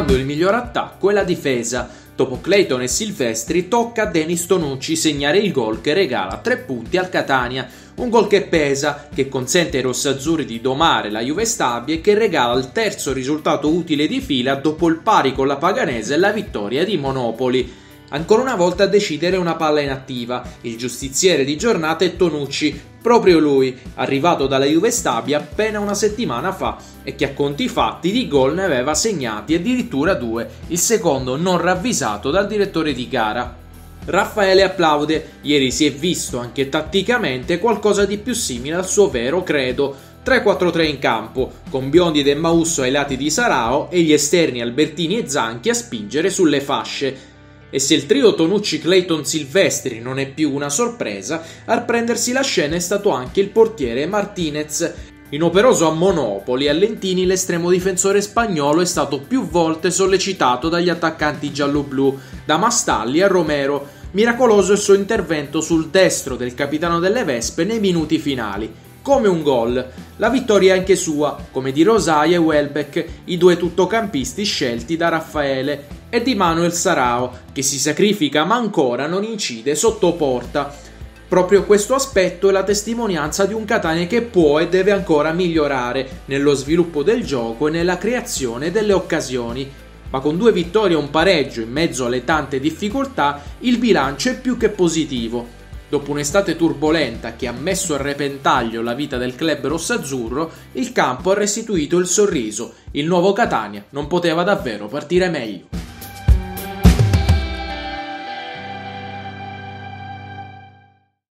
confermando il miglior attacco e la difesa. Dopo Clayton e Silvestri tocca a Denis Tonucci segnare il gol che regala 3 punti al Catania. Un gol che pesa, che consente ai rossazzurri di domare la Juve Stabia e che regala il terzo risultato utile di fila dopo il pari con la Paganese e la vittoria di Monopoli. Ancora una volta a decidere una palla inattiva. Il giustiziere di giornata è Tonucci, proprio lui, arrivato dalla Juve Stabia appena una settimana fa e che a conti fatti di gol ne aveva segnati addirittura 2, il secondo non ravvisato dal direttore di gara. Raffaele applaude, ieri si è visto anche tatticamente qualcosa di più simile al suo vero credo. 3-4-3 in campo, con Biondi ed Emmausso ai lati di Sarao e gli esterni Albertini e Zanchi a spingere sulle fasce. E se il trio Tonucci-Clayton-Silvestri non è più una sorpresa, a prendersi la scena è stato anche il portiere Martinez. Inoperoso a Monopoli, a Lentini l'estremo difensore spagnolo è stato più volte sollecitato dagli attaccanti gialloblu, da Mastalli a Romero. Miracoloso il suo intervento sul destro del capitano delle Vespe nei minuti finali. Come un gol. La vittoria è anche sua, come di Rosaia e Welbeck, i due tuttocampisti scelti da Raffaele, e di Manuel Sarao, che si sacrifica ma ancora non incide sotto porta. Proprio questo aspetto è la testimonianza di un Catania che può e deve ancora migliorare nello sviluppo del gioco e nella creazione delle occasioni. Ma con 2 vittorie e un pareggio in mezzo alle tante difficoltà, il bilancio è più che positivo. Dopo un'estate turbolenta che ha messo a repentaglio la vita del club rossazzurro, il campo ha restituito il sorriso. Il nuovo Catania non poteva davvero partire meglio.